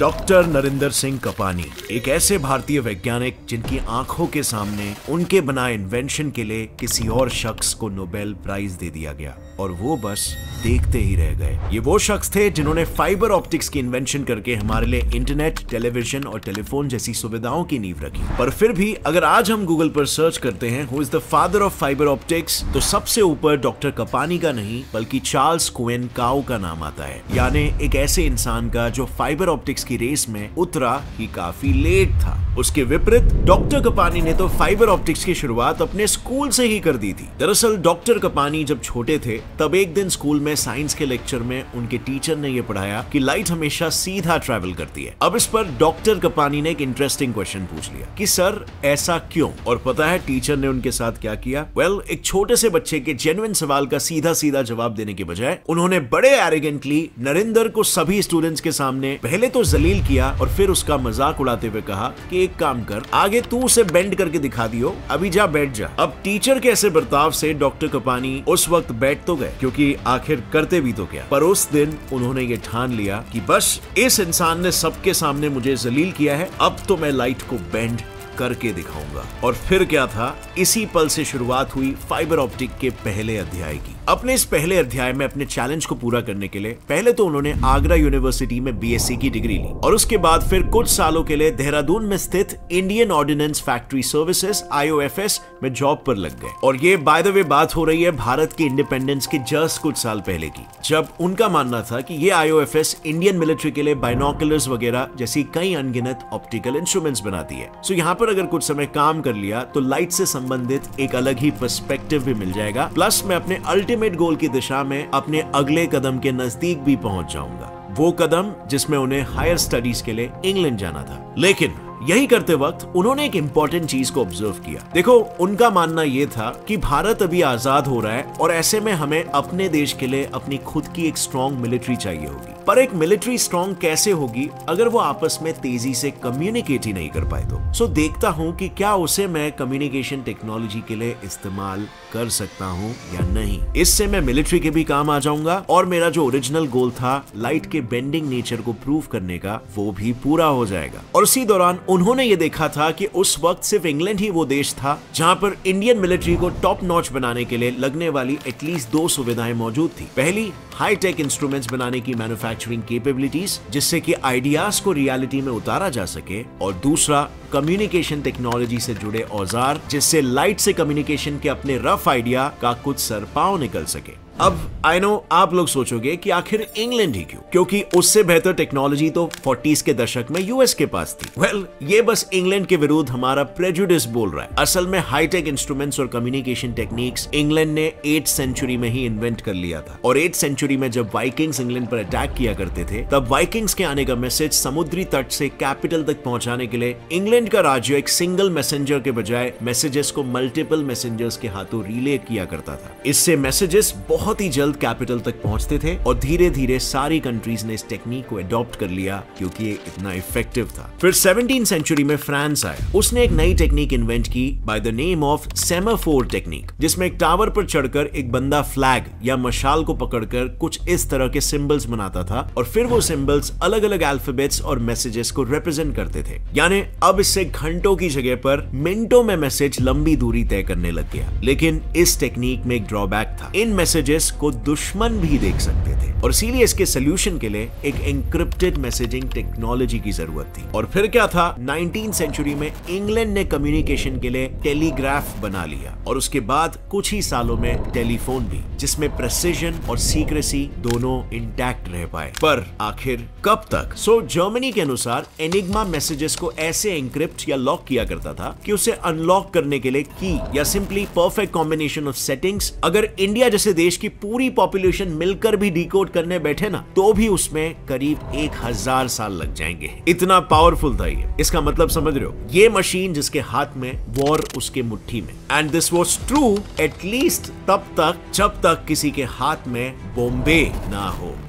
Doctor Narendra Singh Kapany एक ऐसे भारतीय वैज्ञानिक जिनकी आंखों के सामने उनके बनाए इन्वेंशन के लिए किसी और शख्स को नोबेल प्राइज दे दिया गया और वो बस देखते ही रह गए। ये वो शख्स थे जिन्होंने फाइबर ऑप्टिक्स की इन्वेंशन करके हमारे लिए इंटरनेट, टेलीविजन और टेलीफोन जैसी सुविधाओं की नींव रखी। पर फिर भी अगर आज हम गूगल पर सर्च करते हैं who is the father of fibre optics, तो सबसे ऊपर डॉक्टर कपानी का नहीं बल्कि चार्ल्स कोएन काउ का नाम आता है। यानी एक ऐसे इंसान का जो फाइबर ऑप्टिक्स की रेस में उतरा ही काफी लेट था। उसके विपरीत डॉक्टर कपानी ने तो फाइबर ऑप्टिक्स की शुरुआत अपने स्कूल से ही कर दी थी। दरअसल डॉक्टर कपानी जब छोटे थे तब एक दिन स्कूल में साइंस के लेक्चर में उनके टीचर ने यह पढ़ाया कि लाइट हमेशा सीधा ट्रैवल करती है। अब इस पर डॉक्टर कपानी ने एक इंटरेस्टिंग क्वेश्चन पूछ लिया कि सर ऐसा क्यों? और पता है टीचर ने उनके साथ क्या किया? एक छोटे से बच्चे के जेन्युइन सवाल का सीधा सीधा जवाब देने के बजाय उन्होंने बड़े एरोगेंटली नरेंद्र को सभी स्टूडेंट्स के सामने पहले तो जलील किया और फिर उसका मजाक उड़ाते हुए कहा कि एक काम कर, आगे तू उसे बेंड करके दिखा दियो, अभी जा बैठ जा। अब टीचर के ऐसे बर्ताव से डॉक्टर कपानी उस वक्त बैठ तो गए क्योंकि आखिर करते भी तो क्या, पर उस दिन उन्होंने ये ठान लिया कि बस इस इंसान ने सबके सामने मुझे जलील किया है, अब तो मैं लाइट को बेंड करके दिखाऊंगा। और फिर क्या था, इसी पल से शुरुआत हुई फाइबर ऑप्टिक के पहले अध्याय की। अपने इस पहले अध्याय में अपने चैलेंज को पूरा करने के लिए पहले तो उन्होंने आगरा यूनिवर्सिटी में बीएससी की डिग्री ली और उसके बाद फिर कुछ सालों के लिए देहरादून में स्थित Indian ordnance factory services IOFS में जॉब पर लग गए। और ये बाय द वे बात हो रही है भारत के इंडिपेंडेंस के जस्ट कुछ साल पहले की, जब उनका मानना था कि ये IOFS इंडियन मिलिट्री के लिए बाइनोकुलर्स वगैरह जैसी कई अनगिनत ऑप्टिकल इंस्ट्रूमेंट्स बनाती है। सो यहाँ पर अगर कुछ समय काम कर लिया तो लाइट से संबंधित एक अलग ही पर्सपेक्टिव भी मिल जाएगा, प्लस मैं अपने अल्टीमेट गोल की दिशा में अपने अगले कदम के नजदीक भी पहुंच जाऊंगा, वो कदम जिसमें उन्हें हायर स्टडीज के लिए इंग्लैंड जाना था। लेकिन यही करते वक्त उन्होंने एक इंपॉर्टेंट चीज को ऑब्जर्व किया। देखो, उनका मानना यह था कि भारत अभी आजाद हो रहा है और ऐसे में हमें अपने देश के लिए अपनी खुद की एक स्ट्रॉन्ग मिलिट्री चाहिए होगी। पर एक मिलिट्री स्ट्रॉन्ग कैसे होगी अगर वो आपस में तेजी से कम्युनिकेट ही नहीं कर पाए तो? सो देखता हूं कि क्या उसे मैं कम्युनिकेशन टेक्नोलॉजी के लिए इस्तेमाल कर सकता हूं या नहीं। इससे मैं मिलिट्री के भी काम आ जाऊंगा और मेरा जो ओरिजिनल गोल था लाइट के बेंडिंग नेचर को प्रूव करने का, वो भी पूरा हो जाएगा। और उसी दौरान उन्होंने ये देखा था कि उस वक्त सिर्फ इंग्लैंड ही वो देश था जहां पर इंडियन मिलिट्री को टॉप नॉच बनाने के लिए लगने वाली एटलीस्ट 2 सुविधाएं मौजूद थी। पहली, हाई टेक इंस्ट्रूमेंट्स बनाने की मैन्युफैक्चरिंग कैपेबिलिटीज जिससे कि आइडियाज को रियलिटी में उतारा जा सके, और दूसरा कम्युनिकेशन टेक्नोलॉजी से जुड़े औजार जिससे लाइट से कम्युनिकेशन के अपने रफ आइडिया का कुछ सरपाव निकल सके। अब आई नो आप लोग सोचोगे कि आखिर इंग्लैंड ही क्यों, क्योंकि उससे बेहतर टेक्नोलॉजी तो 40s के दशक में यूएस के पास थी। ये बस इंग्लैंड के विरुद्ध हमारा प्रेजुडिस बोल रहा है। असल में हाईटेक इंस्ट्रूमेंट्स और कम्युनिकेशन टेक्निक्स इंग्लैंड ने 8th सेंचुरी में ही इन्वेंट कर लिया था। और 8th सेंचुरी में जब वाइकिंग्स इंग्लैंड पर अटैक किया करते थे तब वाइकिंग्स के आने का मैसेज समुद्री तट से कैपिटल तक पहुंचाने के लिए इंग्लैंड का राज्य एक सिंगल मैसेंजर के बजाय मैसेजेस को मल्टीपल मैसेंजर्स के हाथों रिले किया करता था। इससे मैसेजेस बहुत ही जल्द कैपिटल तक पहुंचते थे और धीरे धीरे सारी कंट्रीज ने इस टेक्निक को अडॉप्ट कर लिया क्योंकि ये इतना इफेक्टिव था। फिर 17th सेंचुरी में फ्रांस आया। उसने एक नई टेक्निक इन्वेंट की by the name of semaphore technique, जिसमें एक टावर पर चढ़कर एक बंदा फ्लैग या मशाल को पकड़कर कुछ इस तरह के सिंबल्स बनाता था और फिर वो सिंबल्स अलग अलग अल्फाबेट्स और मैसेजेस को रिप्रेजेंट करते थे। यानी अब इससे घंटों की जगह पर मिनटों में मैसेज लंबी दूरी तय करने लग गया। लेकिन इस टेक्निक में एक ड्रॉबैक था, इन मैसेजेस को दुश्मन भी देख सकते थे और इसीलिए इसके सोल्यूशन के लिए एक एन्क्रिप्टेड मैसेजिंग टेक्नोलॉजी की जरूरत थी। और फिर क्या था, 19th सेंचुरी में इंग्लैंड ने कम्युनिकेशन के लिए टेलीग्राफ बना लिया और उसके बाद कुछ ही सालों में टेलीफोन भी, जिसमें प्रेसिजन और सीक्रेसी दोनों इंटैक्ट रह पाए। पर आखिर कब तक? जर्मनी के अनुसार एनिग्मा मैसेजेस को ऐसे एन्क्रिप्ट या लॉक किया करता था कि उसे अनलॉक करने के लिए की या simply perfect combination of settings अगर इंडिया जैसे देश की पूरी पॉपुलेशन मिलकर भी डिकोड करने बैठे ना तो भी उसमें करीब 1000 साल लग जाएंगे। इतना पावरफुल था ये। इसका मतलब समझ रहे हो, ये मशीन जिसके हाथ में वॉर उसके मुट्ठी में। And this was true at least तब तक जब तक किसी के हाथ में बॉम्बे ना हो।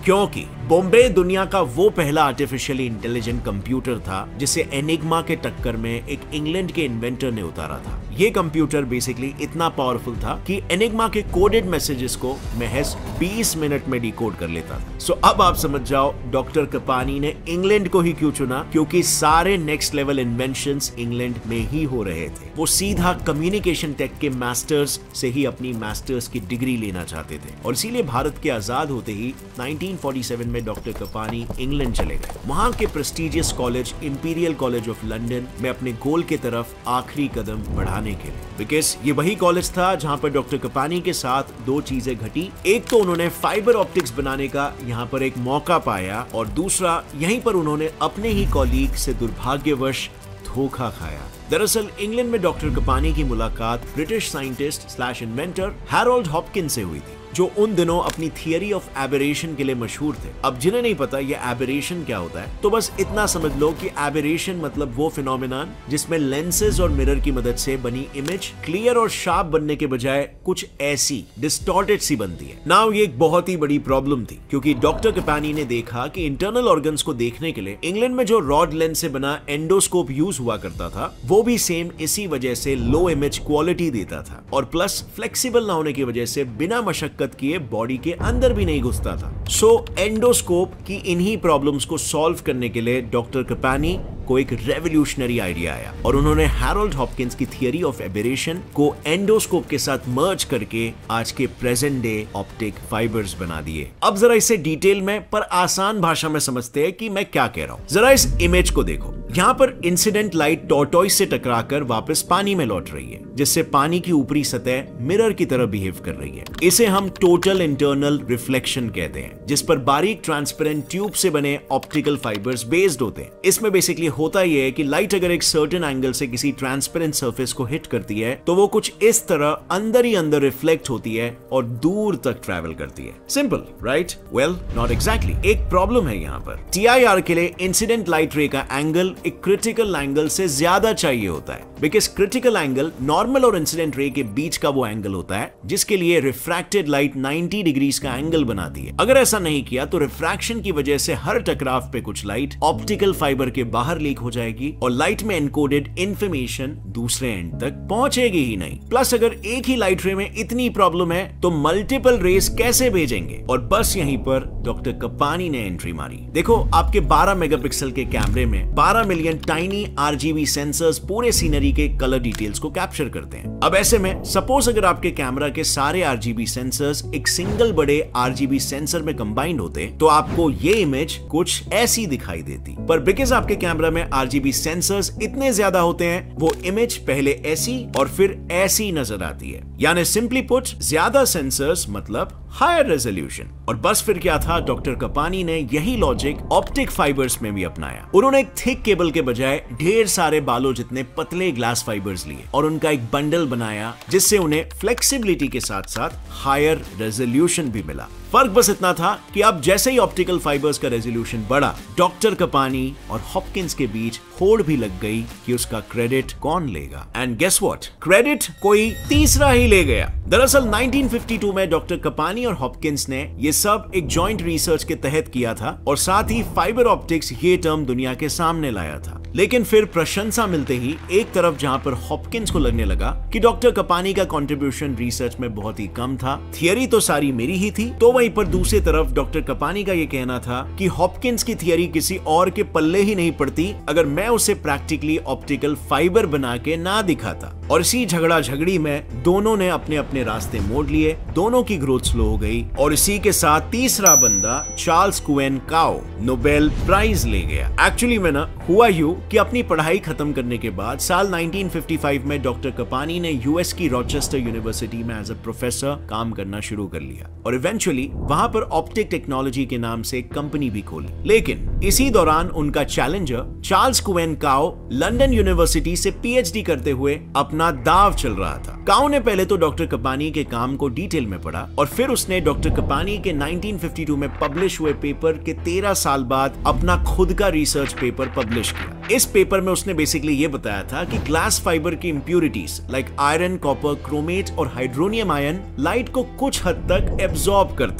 क्योंकि बॉम्बे दुनिया का वो पहला आर्टिफिशियली इंटेलिजेंट कंप्यूटर था जिसे एनिग्मा के टक्कर में एक इंग्लैंड के इन्वेंटर ने उतारा था। ये कंप्यूटर बेसिकली इतना पावरफुल था कि एनिग्मा के कोडेड मैसेजेस को महज 20 मिनट में डिकोड कर लेता था। सो अब आप समझ जाओ डॉक्टर कपानी ने इंग्लैंड को ही क्यों चुना, क्योंकि सारे नेक्स्ट लेवल इन्वेंशंस इंग्लैंड में ही हो रहे थे। वो सीधा कम्युनिकेशन टेक के मास्टर्स से ही अपनी मास्टर्स की डिग्री लेना चाहते थे और इसीलिए भारत के आजाद होते ही 1947 में डॉक्टर कपानी इंग्लैंड चले गए। वहां के prestigious college imperial college of London में अपने गोल के तरफ आखिरी कदम बढ़ाने के लिए, बिकॉज ये वही कॉलेज था जहां पर डॉक्टर कपानी के साथ दो चीजें घटी। एक तो उन्होंने फाइबर ऑप्टिक्स बनाने का यहाँ पर एक मौका पाया और दूसरा यहीं पर उन्होंने अपने ही कॉलीग से दुर्भाग्यवश धोखा खाया। दरअसल इंग्लैंड में डॉक्टर कपानी की मुलाकात British scientist slash inventor Harold Hopkins से हुई थी, जो उन दिनों अपनी थियरी ऑफ एबरेशन के लिए मशहूर थे। अब जिन्हें नहीं पता ये एबरेशन क्या होता है, तो बस इतना समझ लो कि एबरेशन मतलब वो फिनोमेनन जिसमें लेंसेज और मिरर की मदद से बनी इमेज क्लियर और शार्प बनने के बजाय कुछ ऐसी डिस्टॉर्टेड सी बनती है। नाउ ये एक बहुत ही बड़ी प्रॉब्लम थी, क्योंकि डॉक्टर कपानी ने देखा कि इंटरनल ऑर्गन्स को देखने के लिए इंग्लैंड में जो रॉड लेंस से बना एंडोस्कोप यूज हुआ करता था, वो भी सेम इसी वजह से लो इमेज क्वालिटी देता था और प्लस फ्लेक्सिबल ना होने की वजह से बिना मशक्कत किए बॉडी के अंदर भी नहीं घुसता था। सो एंडोस्कोप की इन्हीं प्रॉब्लम्स को सॉल्व करने के लिए डॉक्टर कपानी को एक रेवोल्यूशनरी आइडिया आया और उन्होंने हैरोल्ड हॉपकिंस की थियरी ऑफ एबरेशन को एंडोस्कोप के साथ मर्ज करके आज के प्रेजेंट डे ऑप्टिक फाइबर्स बना दिए। अब जरा इसे डिटेल में पर आसान भाषा में समझते हैं कि मैं क्या कह रहा हूं। जरा इस इमेज को देखो। यहाँ पर इंसिडेंट लाइट टॉर्टोइस से टकराकर वापस पानी में लौट रही है, जिससे पानी की ऊपरी सतह मिरर की तरह बिहेव कर रही है। इसे हम टोटल इंटरनल रिफ्लेक्शन कहते हैं, जिस पर बारीक ट्रांसपेरेंट ट्यूब से बने ऑप्टिकल फाइबर्स बेस्ड होते हैं। इसमें बेसिकली होता यह है कि लाइट अगर एक सर्टेन एंगल से किसी ट्रांसपेरेंट सरफेस को हिट करती है तो वो कुछ इस तरह अंदर ही अंदर रिफ्लेक्ट होती है और दूर तक ट्रैवल करती है। Simple, right? Well, not exactly. एक प्रॉब्लम है यहाँ पर। TIR के लिए इंसिडेंट लाइट रे का एंगल एक क्रिटिकल एंगल से ज्यादा चाहिए होता है, बिकॉज क्रिटिकल एंगल नॉर्मल और इंसिडेंट रे के बीच का वो एंगल होता है जिसके लिए रिफ्रैक्टेड लाइट 90 डिग्रीज का एंगल बनाती है। अगर ऐसा नहीं किया तो रिफ्रैक्शन की वजह से हर टकराव पे कुछ लाइट ऑप्टिकल फाइबर के बाहर लीक हो जाएगी और लाइट में एनकोडेड इंफॉर्मेशन दूसरे एंड तक पहुंचेगी ही नहीं। प्लस अगर एक ही लाइट रे में इतनी प्रॉब्लम है तो मल्टीपल रेस कैसे भेजेंगे? और बस यहीं पर डॉक्टर कपानी ने एंट्री मारी। देखो, आपके 12 मेगापिक्सल के कैमरे में 12 मिलियन टाइनी RGB सेंसर्स पूरे सीनरी के कलर डिटेल्स को कैप्चर करते हैं। अब ऐसे में सपोज अगर आपके कैमरा के सारे RGB सेंसर्स एक सिंगल बड़े RGB सेंसर में कंबाइंड होते तो आपको ये इमेज कुछ ऐसी दिखाई देती, पर बिकॉज आपके कैमरा में RGB सेंसर्स इतने ज्यादा होते हैं वो इमेज पहले ऐसी और फिर ऐसी नजर आती है। यानी सिंपली पुट, ज्यादा सेंसर्स मतलब हायर रेजोल्यूशन। और बस फिर क्या था, डॉक्टर कपानी ने यही लॉजिक ऑप्टिक फाइबर्स में भी अपनाया। उन्होंने एक थिक केबल के बजाय ढेर सारे बालों जितने पतले ग्लास फाइबर्स लिए और उनका एक बंडल बनाया जिससे उन्हें फ्लेक्सिबिलिटी के साथ साथ हायर रेजोल्यूशन भी मिला। फर्क बस इतना था कि अब जैसे ही ऑप्टिकल फाइबर्स का रेजोल्यूशन बढ़ा, डॉक्टर कपानी और हॉपकिंस के बीच होड़ भी लग गई कि उसका क्रेडिट कौन लेगा। एंड गेस व्हाट, क्रेडिट कोई तीसरा ही ले गया। दरअसल 1952 में डॉक्टर कपानी और हॉपकिंस ने ये सब एक जॉइंट रिसर्च के तहत किया था और साथ ही फाइबर ऑप्टिक्स ये टर्म दुनिया के सामने लाया था। लेकिन फिर प्रशंसा मिलते ही एक तरफ जहां पर हॉपकिंस को लगने लगा कि डॉक्टर कपानी का कंट्रीब्यूशन रिसर्च में बहुत ही कम था, थियरी तो सारी मेरी ही थी, तो वहीं पर दूसरी तरफ डॉक्टर कपानी का ये कहना था कि हॉपकिंस की थियरी किसी और के पल्ले ही नहीं पड़ती अगर मैं उसे प्रैक्टिकली ऑप्टिकल फाइबर बना के ना दिखाता। और इसी झगड़ा झगड़ी में दोनों ने अपने अपने रास्ते मोड़ लिए, दोनों की ग्रोथ स्लो हो गई और इसी के साथ तीसरा बंदा Charles Kuen Kao Nobel prize ले गया। एक्चुअली में ना हुआ यूं कि अपनी पढ़ाई खत्म करने के बाद साल 1955 में डॉक्टर कपानी ने यूएस की रॉचेस्टर यूनिवर्सिटी में एज अ प्रोफेसर काम करना शुरू कर लिया और इवेंचुअली वहां पर ऑप्टिक टेक्नोलॉजी के नाम से एक कंपनी भी खोली। लेकिन इसी दौरान उनका challenger Charles Kuen Kao London university से PhD करते हुए अपना दाव चल रहा था। काओ ने पहले तो डॉक्टर कपानी के काम को डिटेल में पढ़ा और फिर उसने डॉक्टर कपानी के 1952 में पब्लिश हुए पेपर के 13 साल बाद अपना खुद का रिसर्च पेपर पब्लिश किया। इस पेपर में उसने बेसिकली ये बताया था कि ग्लास फाइबर की impurities like iron, copper, chromate और हाइड्रोनियम आयन लाइट को कुछ हद तक एब्जॉर्ब करते हैं।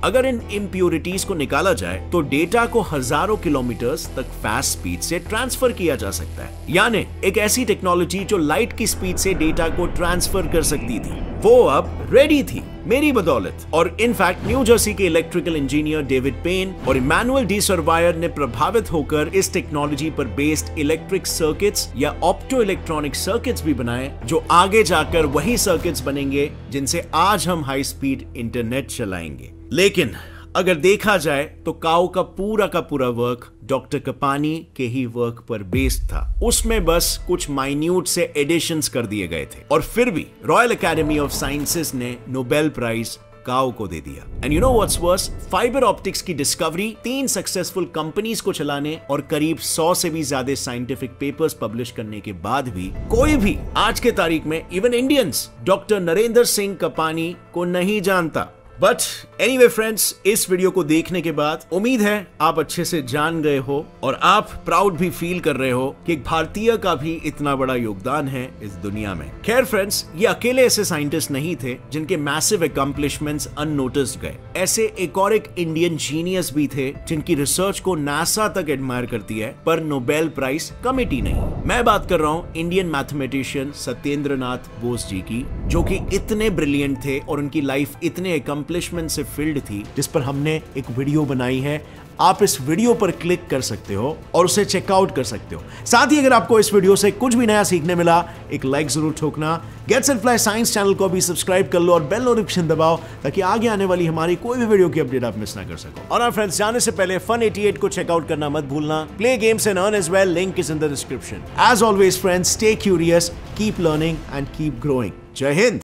अगर इन इम्प्योरिटीज को निकाला जाए तो डेटा को हजारों किलोमीटर्स तक फास्ट स्पीड से ट्रांसफर किया जा सकता है। यानी एक ऐसी टेक्नोलॉजी जो लाइट की स्पीड से डेटा को ट्रांसफर कर सकती थी, वो अब रेडी थी मेरी बदौलत। और इनफैक्ट न्यू जर्सी के इलेक्ट्रिकल इंजीनियर डेविड पेन और इमैनुअल डी सर्वायर ने प्रभावित होकर इस टेक्नोलॉजी पर बेस्ड इलेक्ट्रिक सर्किट्स या ऑप्टो इलेक्ट्रॉनिक सर्किट्स भी बनाए, जो आगे जाकर वही सर्किट्स बनेंगे जिनसे आज हम हाई स्पीड इंटरनेट चलाएंगे। लेकिन अगर देखा जाए तो काओ का पूरा वर्क डॉक्टर कपानी के ही वर्क पर बेस्ड था। उसमें बस कुछ माइन्यूट से एडिशंस कर दिए गए थे और फिर भी रॉयल एकेडमी ऑफ साइंसेस ने नोबेल प्राइज काओ को दे दिया। And you know what's worse, fibre optics की डिस्कवरी 3 सक्सेसफुल कंपनीज को चलाने और करीब 100 से भी ज्यादा साइंटिफिक पेपर्स पब्लिश करने के बाद भी कोई भी आज के तारीख में, even Indians, doctor Narendra Singh Kapany को नहीं जानता। बट एनीवे फ्रेंड्स, इस वीडियो को देखने के बाद उम्मीद है आप अच्छे से जान गए हो और आप प्राउड भी फील कर रहे हो कि एक भारतीय का भी इतना बड़ा योगदान है इस दुनिया में। खैर फ्रेंड्स, ये अकेले ऐसे साइंटिस्ट नहीं थे जिनके मैसिव अकम्प्लिशमेंट्स अननोटिस्ड गए। ऐसे एक इंडियन जीनियस भी थे जिनकी रिसर्च को नासा तक एडमायर करती है, पर नोबेल प्राइज कमेटी नहीं। मैं बात कर रहा हूँ इंडियन मैथमेटिशियन सत्येंद्र नाथ बोस जी की, जो कि इतने ब्रिलियंट थे और उनकी लाइफ इतने अकम्प्लिशमेंट से फिल्ड थी, जिस पर हमने एक वीडियो बनाई है। आप इस वीडियो पर क्लिक कर सकते हो और उसे चेकआउट कर सकते हो। साथ ही अगर आपको इस वीडियो से कुछ भी नया सीखने मिला, एक लाइक जरूर ठोकना। Gets and fly science channel को भी सब्सक्राइब कर लो और बेल नोटिफिकेशन दबाओ ताकि आगे आने वाली हमारी कोई भी वीडियो की अपडेट आप मिस ना कर सको। और फ्रेंड्स, जाने से पहले Fun88 को चेकआउट करना मत भूलना। Play games and earn as well, link is in the description. As always friends, stay curious, keep learning and keep growing. जय हिंद।